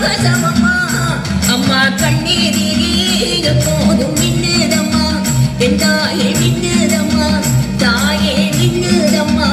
சமமா அம்மா கண்ணீரிலே எப்போதும் நின்னுதம்மா என் தாயே நின்னுதம்மா தாயே நின்னுதம்மா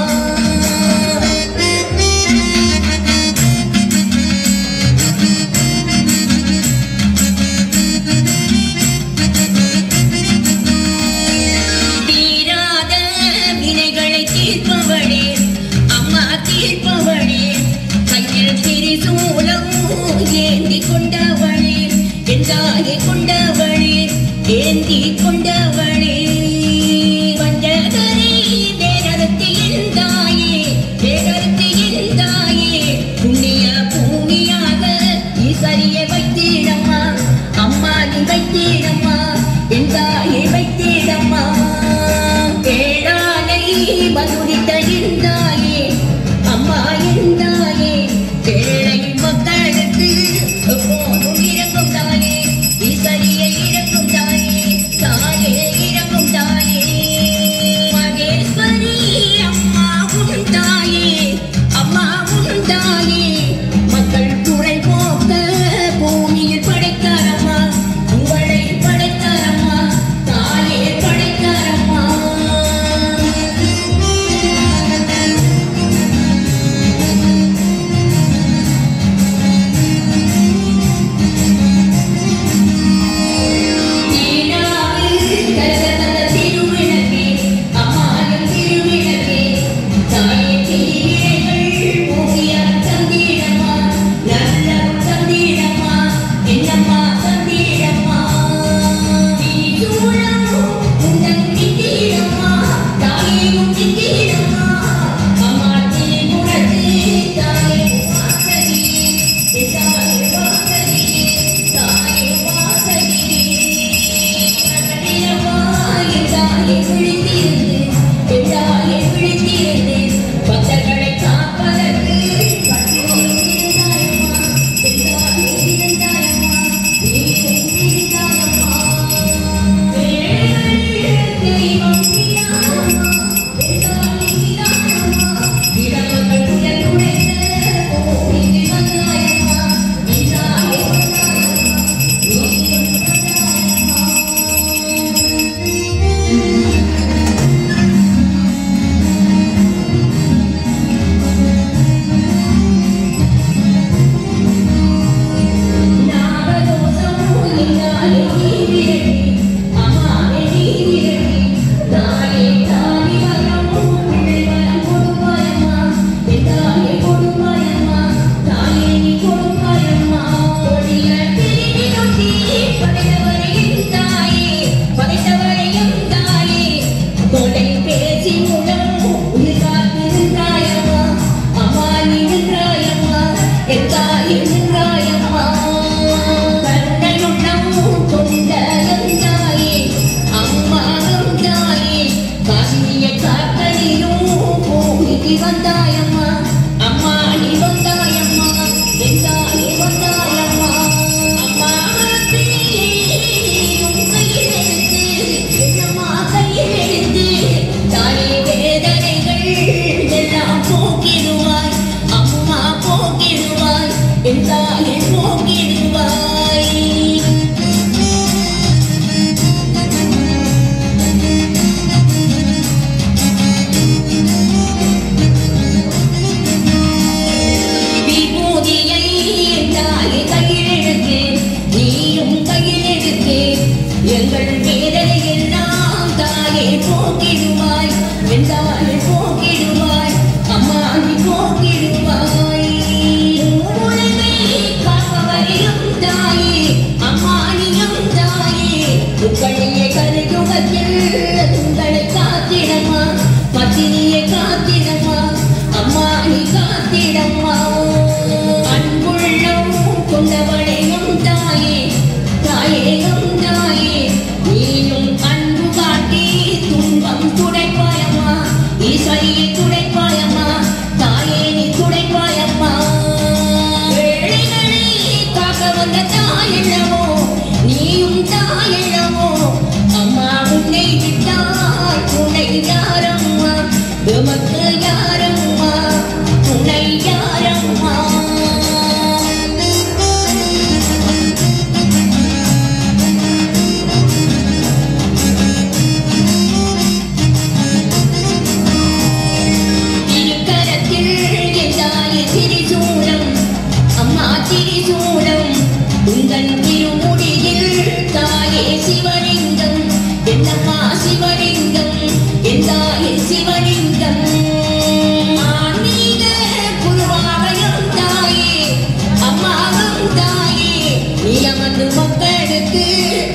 தீராத வினைகளை தீர்ப்பவளே அம்மா தீர்ப்பவளே கையில் திரிசூலம் ஏந்தி கொண்டவளே என் தாயை கொண்டவளே ஏந்தி கொண்டவளே வந்தகரை வேறறுத்தியின் தாயே வேறறுத்தியின் தாயே புண்ணிய பூமியாக ஈசரியை வைத்திடம்மா அம்மா நீ வைத்திடம்மா என் தாயை வைத்திடம்மா கேளானை மதுரித்த என் தாயே அம்மா என் தாயே ஏழை மக்களுக்கு எப்போதும் இறங்கும் தாயே ஈசரியை இறங்கும் தாயே தாயே இறங்கும் தாயே மகேஸ்வரி அம்மா உன் தாயே அம்மா உன் தாயே மக்கள் குறை போக்க பூமியில் படைத்தாரம்மா உங்களை படைத்தாரம்மா தாயே படைத்தாரம்மா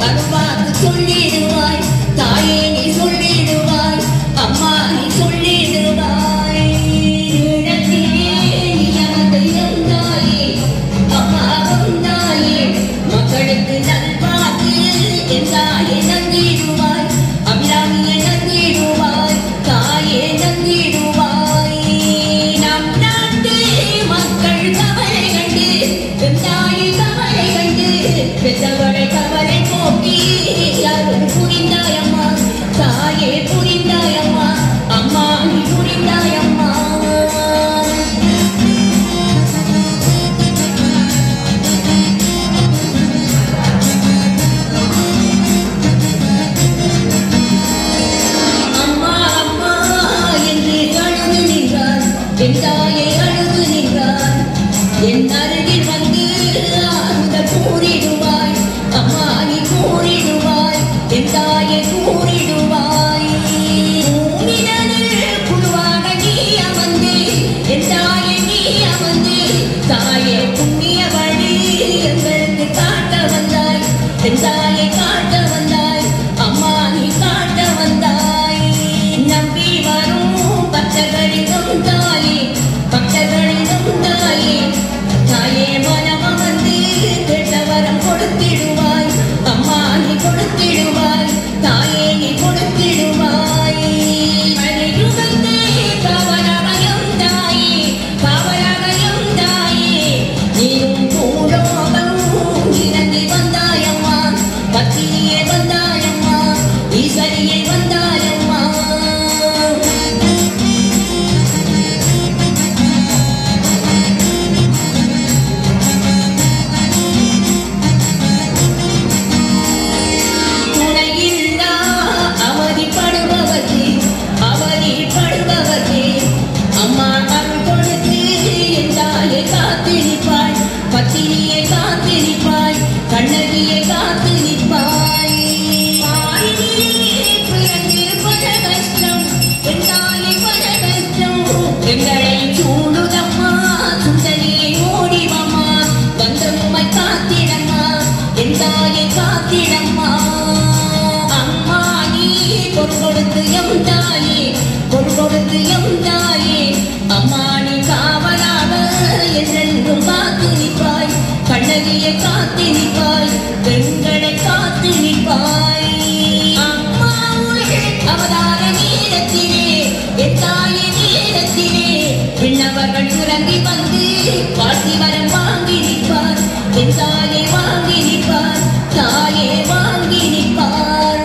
அருவாக்கு சொல்லிடுவாய் தாயே நீ சொல்லிடுவாய் அம்மா நீ சொல்லிடுவாய் இடத்திலே நீ அமர்ந்து இருந்தாயே அம்மாவும் தாயே மக்களுக்கு நல்வாக்கு என் தாயே நந்திடுவாய் அபிராமியை நந்திடுவாய் தாயே நந்திடுவாய் நம் நாட்டு மக்கள் கவலை கண்டு என் தாயை கவலை கண்டு பெற்றவரை கவலை போக்கி யாரும் புரிந்தாயம்மா தாயே புரிந்தாயம்மா அம்மா நீ புரிந்தாயம்மா அம்மா அம்மா என்று அழுது நின்றார் என் தாயை அழுது நின்றார் என் அருகில் வந்து ஆறுதல் கூறிடுவாய் அம்மா நீ கூறிடுவாய் என் தாயை கூறிடுவாய் பூமிதனில் புழுவாக நீ அமர்ந்து என் தாயை நீ அமர்ந்து தாயே புண்ணிய வழி எங்களுக்கு காட்ட வந்தாய் என் தாயை காட்ட வந்தாய் அம்மா நீ காட்ட வந்தாய் நம்பி வரும் பக்தர்களிடம் தாயே பக்தர்களிடம் தாயே தாயே மனம் வந்து கேட்டவரம் கொடுத்திடுவாய் அம்மா நீ கொடுத்திடுவாய் தாயே நீ கொடுத்திடுவாய் அனையுகத்தே காவலகையும் தாயே காவலகையும் தாயே நீயும் பூலோகம் இறங்கி வந்தாயம்மா பத்திரியே வந்தாயம்மா ஈஸ்வரியை வந்தாயம்மா துணையில்லா அவதிப்படுபவர்க்கு அவதிப்படுபவர்க்கு அம்மா அருள் கொடுத்து என் தாயை காத்து நிற்பாய் பத்திரியை காத்து நிற்பாய் கண்ணகியை காத்து நிற்பாய் பிறந்து பல கஷ்டம் என் தாயை பல கஷ்டம் எங்களை சூடுதம்மா சுந்தரியை ஓடிவம்மா வந்தம்மை காத்திடம்மா என் தாயை காத்திடம்மா அம்மா நீ பொருள் கொடுத்து எம் தாயே பொருள் கொடுத்து எம் தாயே அம்மா நீ காவலாக என்றென்றும் காத்து நிற்பாய் கண்ணகியை காத்து நிற்பாய் பெண்களை காத்து நிற்பாய் அம்மா அவதார நேரத்திலே என் தாயை நேரத்திலே பின்னவர்கள் சுரங்கி வந்து வாழ்த்தி வரம் வாங்கி நிற்பார் என் தாயை வாங்கி நிற்பார் தாயே வாங்கி நிற்பார்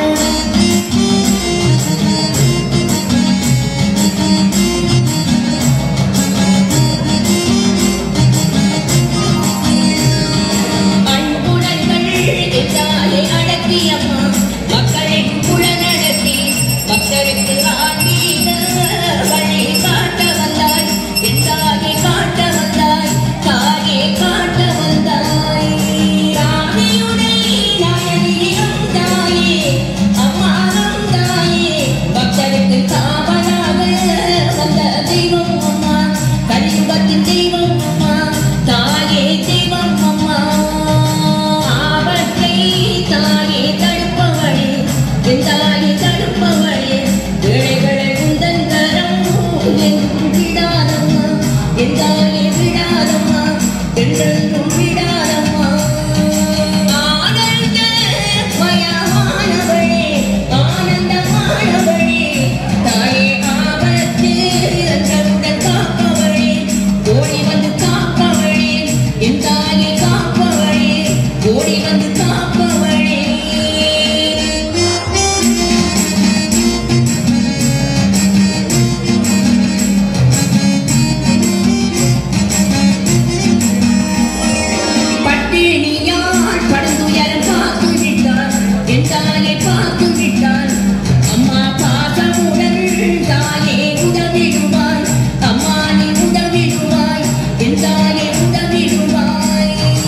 அன்புடன்கள் என் தாயை அடக்கி அம்மா மக்களை புலனடக்கி பக்தருக்கு ஆன்மீக வழி காட்ட வந்தாய் என் தாயை காட்ட வந்தாய் தாயே காட்ட வந்தாய் தாயுனை நாயகியும் தாயே அம்மாவும் தாயே பக்தருக்கு காவலாக வந்த தெய்வம் அம்மா கலியுகத்தின் தெய்வம் அம்மா தாயே தெய்வம் அம்மா ஆபத்தை தாயே தடுப்பவளே என் தாயே தடுப்பவளே ஏழைகளை உந்தன் கரம் என்றும் விடாதம்மா என் தாயே விடாதம்மா என்றென்றும் விடாதம்மா ஆனந்த மயமானவளே ஆனந்தமானவளே தாயே ஆபத்து என்றவுடன் காப்பவளே ஓடி வந்து காப்பவளே என் தாயை காப்பவளே ஓடி வந்து காப்பவளே பட்டினியால் படுந்துயரம் காத்து விட்டார் என் தாயை காத்து விட்டார் அம்மா பாசமுடன் தாயே உதவிடுவாய் அம்மா நீ உதவிடுவாய் என் தாயை உதவிடுவாய்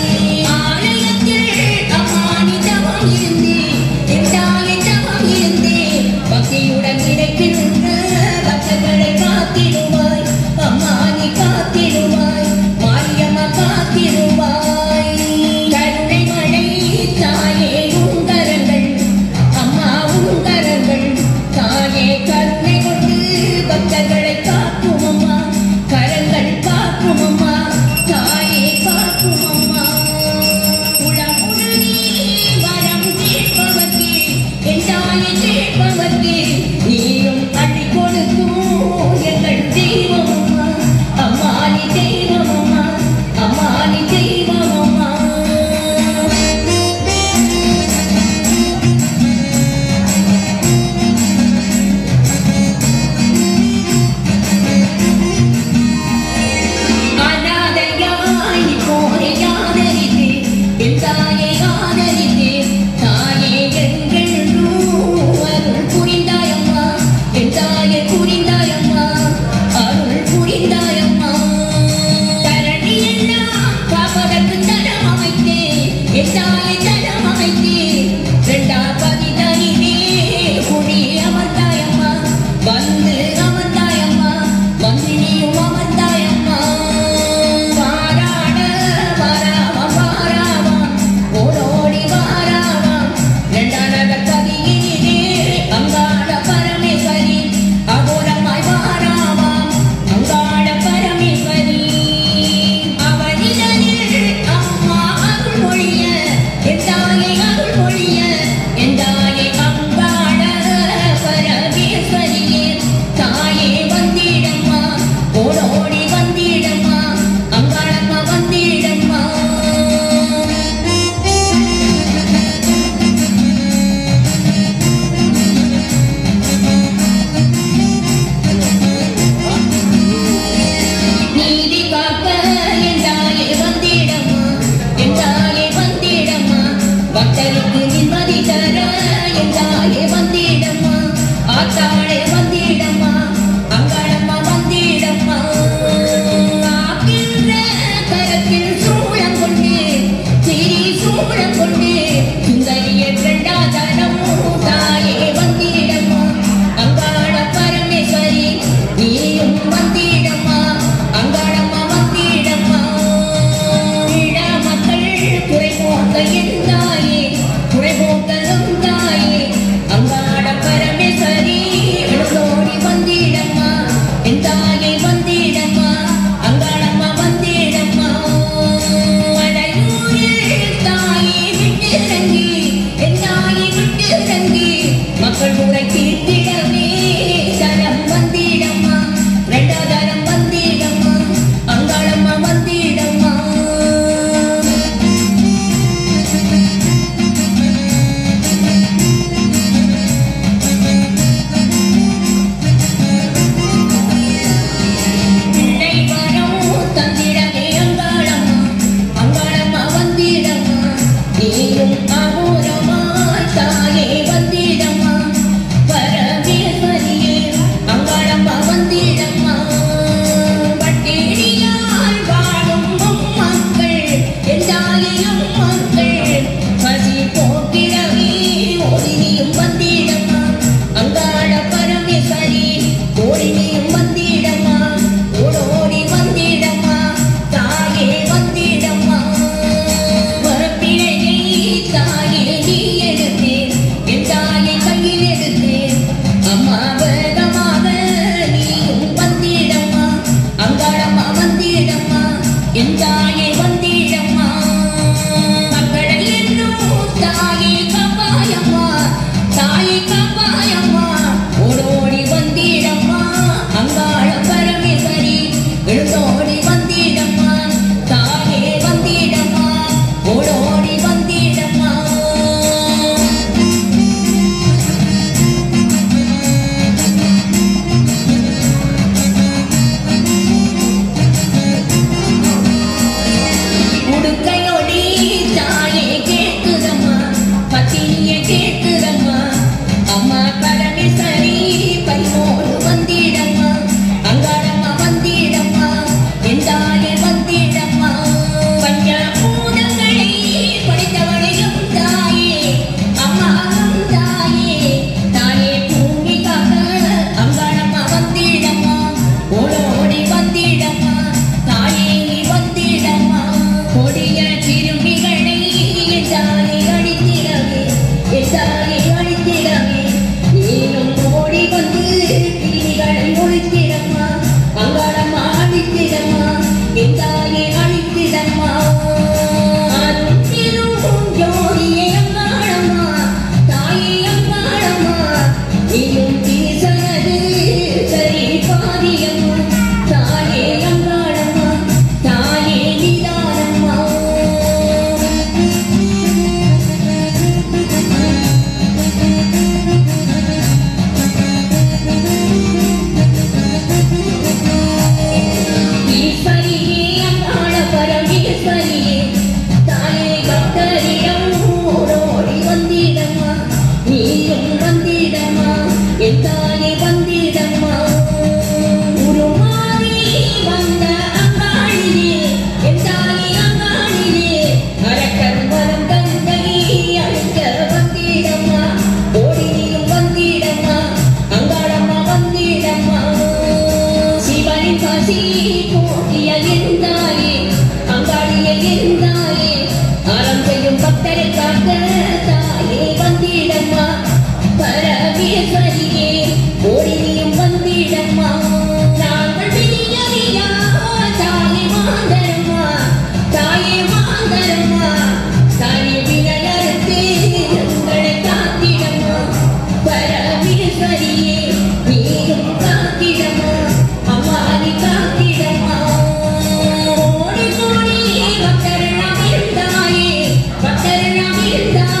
கொடிய சிறுமிகளை எட்டாலே அடித்திடவே எட்டாலே அடித்திடவே நீனும் ஓடி வந்து கிளிகளை ஒழித்திடம்மா அங்காளம்மா அழித்திடம்மா எட்டாலே அழித்திடம்மா ஜோதியே அங்காளம்மா தாயே அங்காளம்மா நீயும் பேசனது சரி பாதியம்மா தாயே அங்காளம்மா தாயே நிதானம்மா ஈஸ்வரியே அங்காள பரமேஸ்வரியே தாயே பக்தரிடம் ஓடோடி வந்திடம்மா நீயும் வந்திடம்மா என் தாயே வந்திடம்மா உருமாறி வந்த அங்காளியே என் தாயே அங்காளியே அரக்கன் வரம் தந்தை அழிக்க வந்திடம்மா ஓடி நீயும் வந்திடம்மா அங்காளம்மா வந்திடம்மா சிவனின் பசி போக்கிய என் தாயே அங்காளியே என் தாயே அறம் செய்யும் பக்தரை காக்க தாயே வந்திடம்மா பரமேஸ்வரியே ஓடி நீயும் வந்திடம்மா நாங்கள் பிரியறியா தாயே மாந்தரம்மா தாயே மாந்தரம்மா தாயே வினையறுத்து எங்களை காத்திடம்மா பரமேஸ்வரியே நீயும் காத்திடம்மா அம்மா நீ காத்திடம்மா ஓடி ஓடி பக்தரெல்லாம் இருந்தாயே பக்தரெல்லாம் இருந்தாயே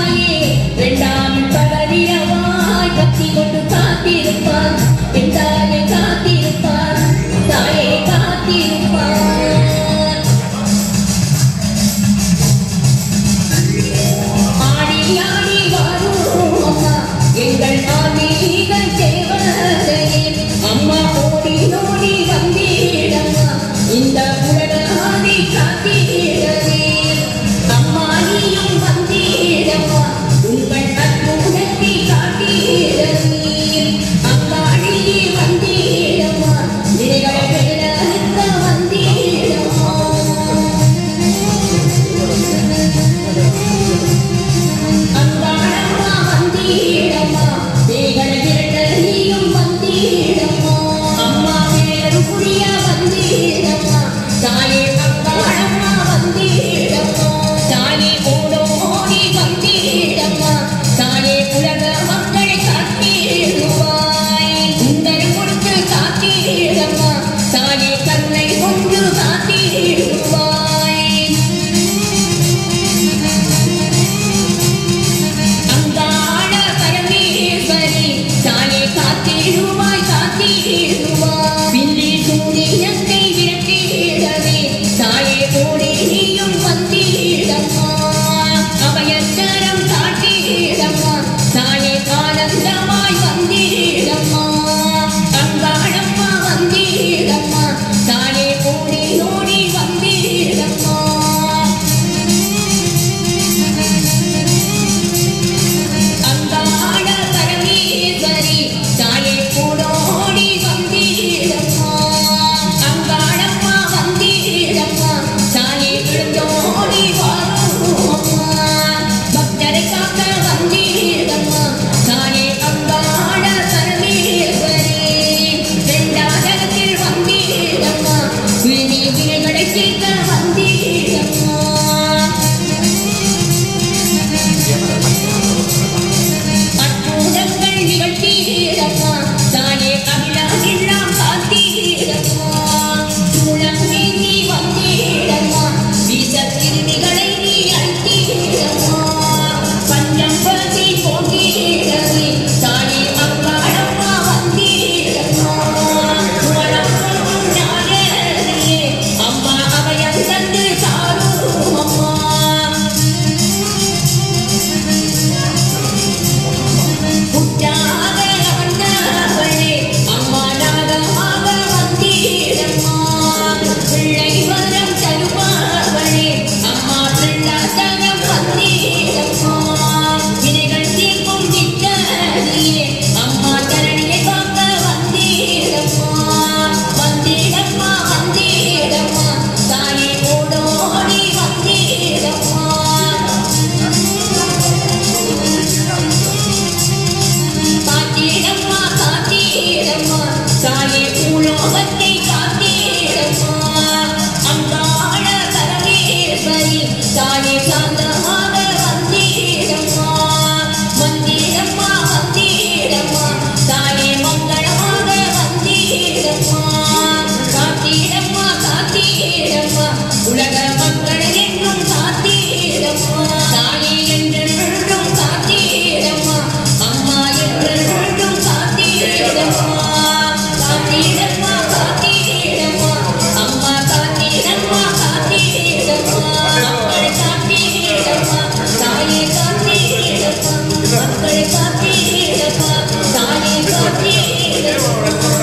தானே சாந்தமாக வந்தீடம்மா வந்தீடம்மா வந்தீடம்மா தானே மங்களமாக வந்தீடம்மா காத்தீடம்மா காத்தீடம்மா உலக மக்கள் என்றும் காத்தீடம்மா தானே என்றென்றும் காத்தீடம்மா அம்மா என்றென்றும் காத்தீடம்மா காத்தீடம்மா காத்தீடம்மா அம்மா காத்தீடம்மா காத்தீடம்மா மக்களை காத்தீடம்மா தாயே காத்தீடம்மா மக்களை காத்தீடம்மா தாயே காத்தீடம்மா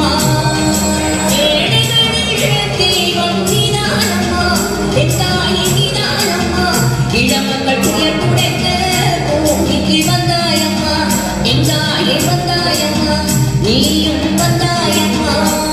இளமக்கள் துயர் துடைக்க பூமிக்கு வந்தாயம்மா, எங்காயே வந்தாயம்மா, நீயும் வந்தாயம்மா.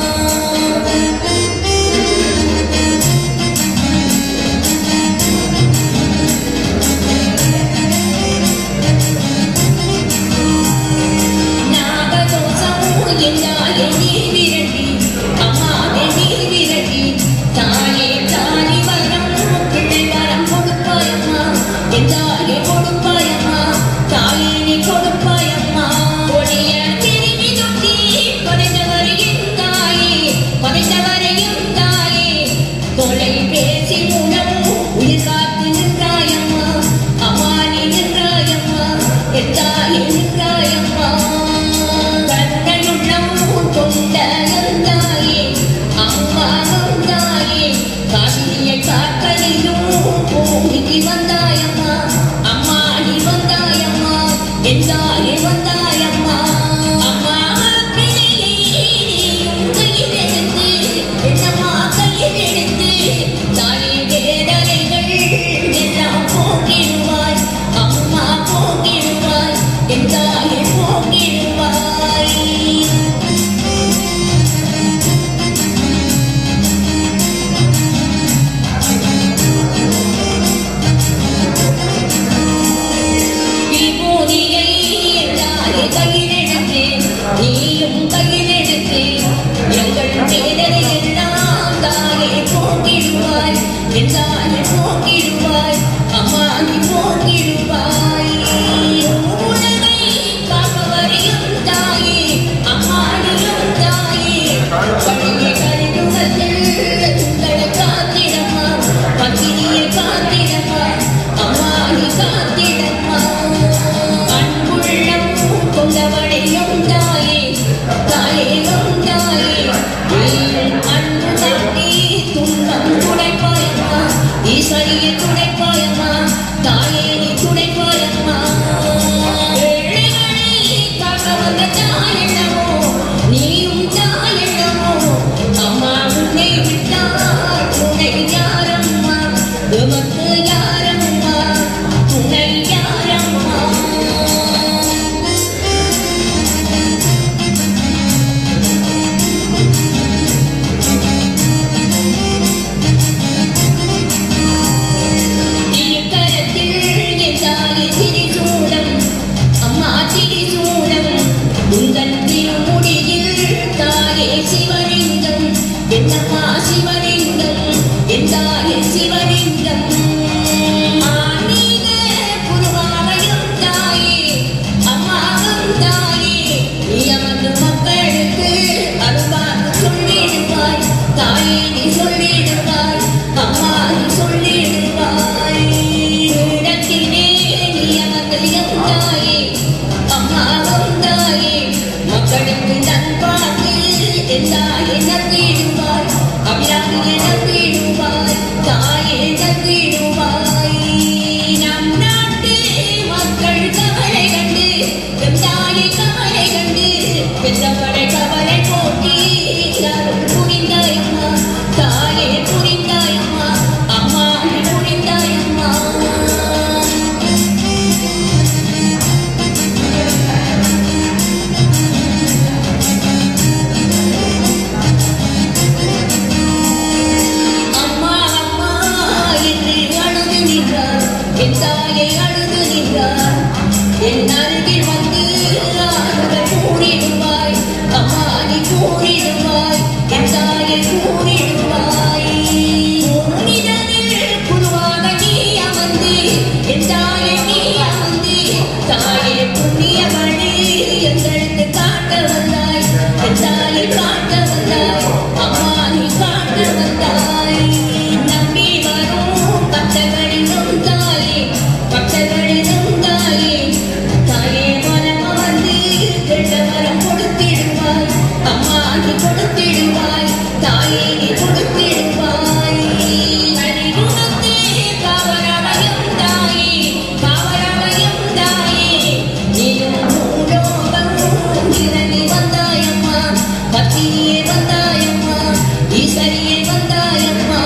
நாகதோஷமும் எங்காயே நீ விரட்டி, அம்மாவே நீ விரட்டி, தாயே தானி வரம் பிள்ளை வரம் கொடுப்பாயம்மா, எங்காயே கொடுப்பாயம்மா, தாயே நீ கொடுப்பாயம்மா. ஒளிய திரும்பி நோக்கி படைத்தவரையும் தாயே, படைத்தவரையும் தாயே, தொலை பேசி மூலம் உயிர் காத்து நின்றாயம்மா, அம்மா நீ நின்றாயம்மா, என் தாயே நின்றாயம்மா. கண்ணையுள்ளம் கொண்ட தாயே, அம்மா தாயே, காவிரியை காக்கலிலும் பூமிக்கு வந்தாயம்மா, அம்மா நீ வந்தாயம்மா, என் தாயே வந்தாயம்மா. அம்மா பிள்ளையை நீயும் கையில் எடுத்து, என்னம்மா கையில் எடுத்து, தாயே வேதனைகள் எல்லாம் போக்கிடுவாய், அம்மா போக்கிடுவாய், என் தாயே போக்கிடுவாய். விபூதியை தாயே கையில் எடுத்து, நீயும் கையில் எடுத்து, எங்கள் வேதனை எல்லாம் தாயே போக்கிடுவாய், என் தாயே போக்கிடுவாய், அம்மா நீ போக்கிடுவாய். உலகை காப்பவரையும் தாயே, அம்மா நீயும் தாயே, பழைய கருதுவதில் உங்களை காத்திடம்மா, பத்தினியை காத்திடம்மா, அம்மா நீ காத்திடம்மா. அன்புள்ளம் கொண்டவளையும் தாயே, தாயேயும் தாயே, நீயும் அன்பு காட்டி துன்பம் துடைப்பாயம்மா, ஈஸ்வரியை துடைப்பாயம்மா, தாயே நீ துடைப்பாயம்மா. ஏழைகளை காக்க வந்த தாயென்னமோ, நீயும் தாயென்னமோ, அம்மா உன்னை விட்டால் துணை யாரம்மா, உமக்கு யாரம்மா, துணை யாரம்மா. திருக்கரத்தில் என் தாயே திரிசூலம், அம்மா திரிசூலம், உங்கள் திருமுடியில் தாயே சிவலிங்கம், என்னம்மா சிவலிங்கம், என் தாயே சிவலிங்கம். ஆன்மீக குருவாவையும் தாயே, அம்மாவும் தாயே, நீ அமர்ந்து மக்களுக்கு அருள்வாக்கு சொல்லிடுவாய், தாயே நீ சொல்லிடுவாய், அம்மா நீ சொல்லிடுவாய். இடத்திலே நீ அமர்ந்து என் தாயே, அம்மாவும் தாயே, மக்களுக்கு நல்வாக்கு என் தாயே நல்கிடுவாய், அபிராமியை நல்கிடுவாய், தாயே நல்கிடுவாய். நம் நாட்டு மக்கள் கவலை கண்டு, என் தாயே கவலை கண்டு, பெற்றவரை கவலை போக்கி அருள் புரிந்தாயம்மா, தாயே புரிந்தாயம்மா, அம்மா நீ புரிந்தாயம்மா. அம்மா அம்மா என்று அழுது நின்றார், என் தாயை அழுது நின்றார், என் அருகில் வந்து ஆறுதல் கூறிடுவாய், அம்மா நீ கூறிடுவாய், என் தாயை கூறிடுவாய். உன்னிடத்தில் குருவாக நீ அமர்ந்து, என் தாயை நீ அமர்ந்து, தாயே புண்ணிய வழி எங்களுக்கு காட்ட வந்தாய், என் தாயை காட்ட வந்தாய், அம்மா நீ காட்ட வந்தாய். நம்பி வரும் பக்தர்களிலும் தாயே, பக்தர்களிலும் தாயே, தாயே மனம் வந்து கெட்ட வரம் கொடுத்திடுவாய், அம்மா நீ கொடுத்திடுவாய், தாயே நீ கொடுத்திடுவாய். அறிவுணர்ந்தே காவலவையும் தாயே, காவலவையும் தாயே, நீயும் பூலோகம் இறங்கி வந்தாயம்மா, பத்தினியே வந்தாயம்மா ஈஸ்வரியே வந்தாயம்மா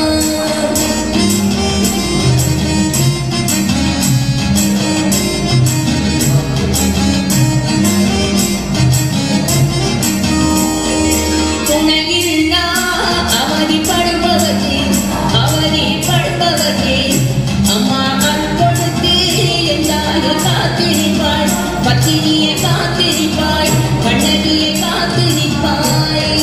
துணையில்லா அவதிப்படுபவரே அவதிப்படுபவரே அம்மா அன்பொழுது என்றாலே காத்திருப்பாய் பத்தினியை காத்திருப்பாய் கண்ணகியை காத்திருப்பாய்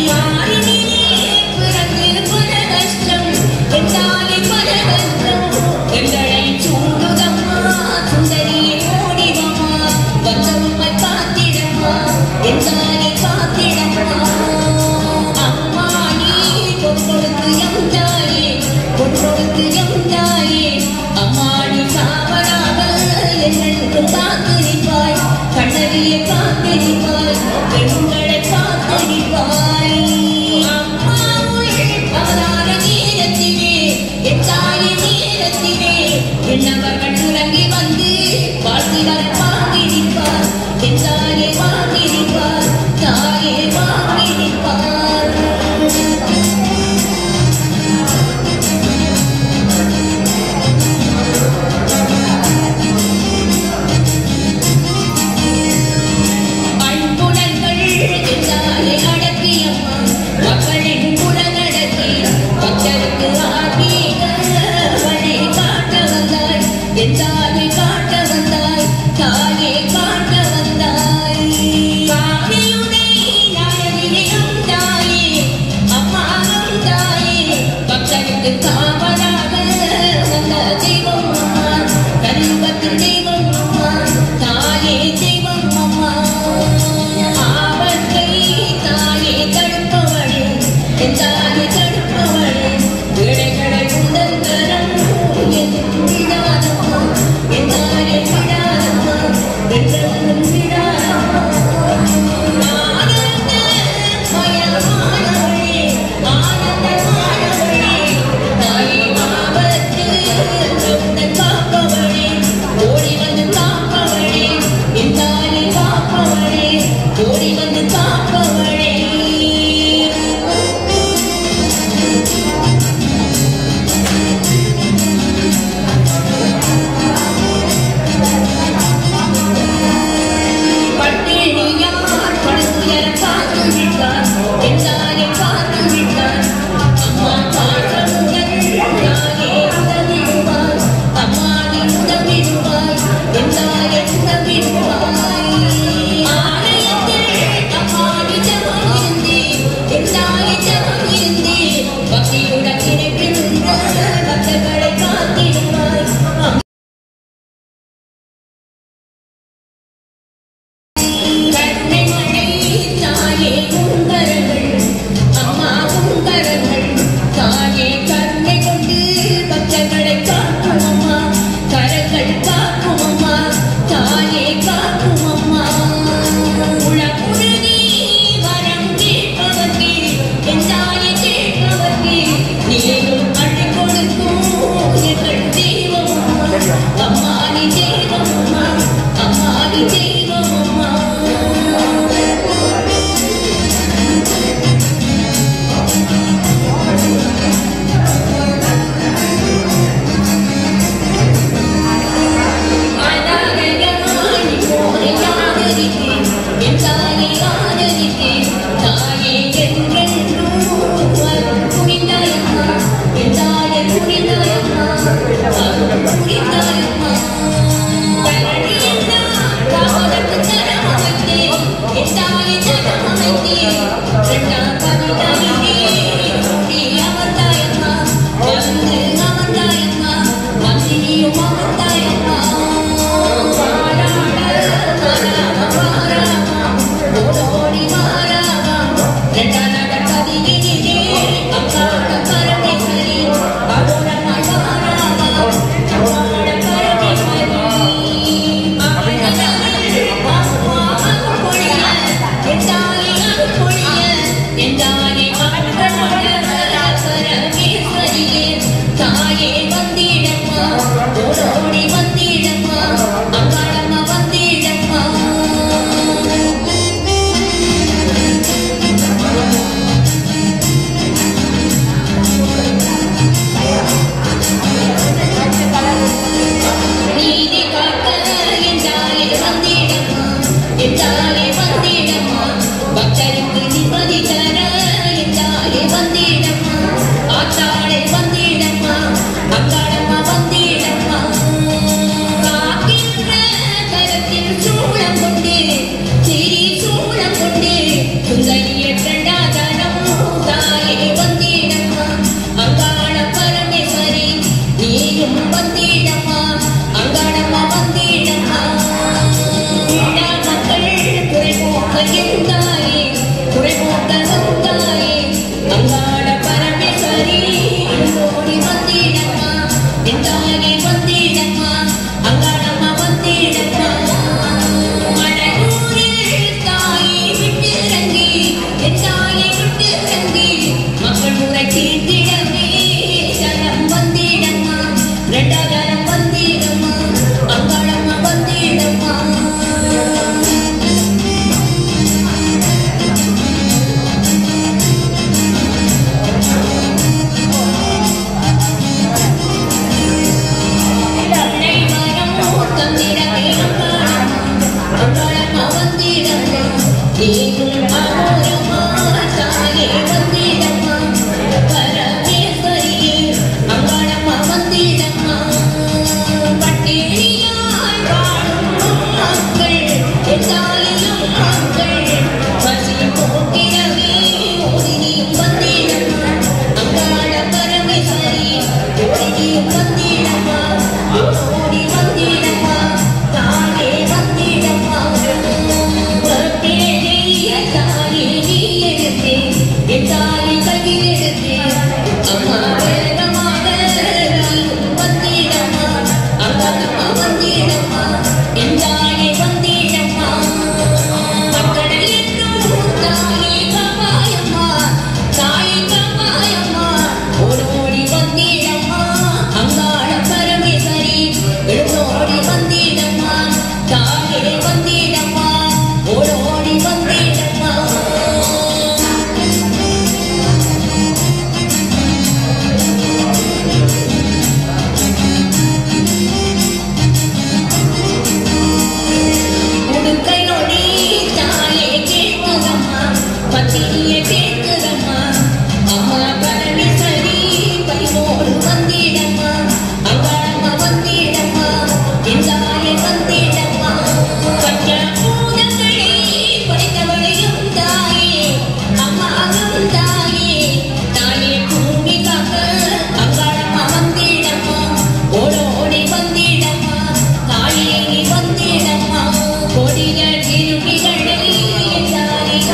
பிறந்து பல கஷ்டம் என்றாலே பல கஷ்டம் எங்களை சூடுதம்மா சுந்தரியை ஓடிவம்மா வந்தவம்மை காத்திடம்மா என்றாலே காத்திடம்மா அம்மா நீ பொருளுக்கு எந்தாயே பொருளுக்கு எந்தாயே அம்மா நீ காவலாக என்னென்று காத்திருப்பாய் கண்ணகியை காத்திருப்பாய் பெண்களை காத்திருப்பாய் அம்மா அவதார நேரத்திலே எத்தாய நேரத்திலே என்னவர்கள் இறங்கி வந்து வாழ்த்தினர் வாங்கியிருப்பார் எத்தாயே வாங்கியிருப்பார் தாயே வாங்கியிருப்பார்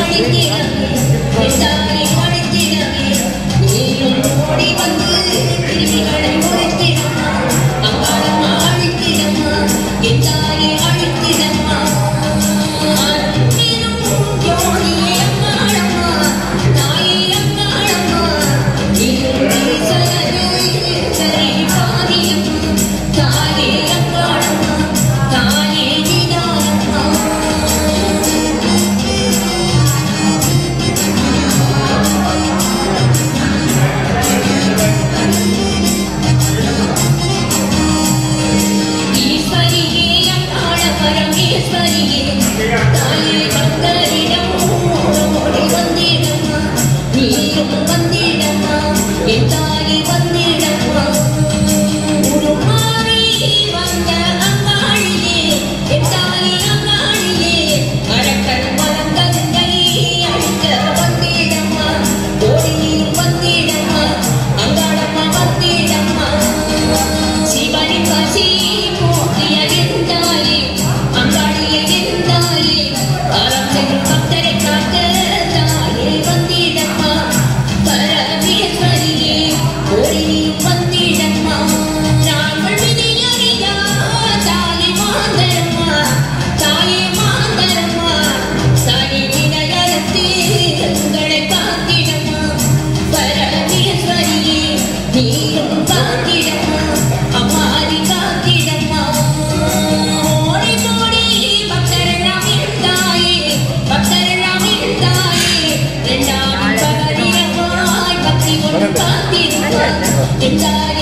Inside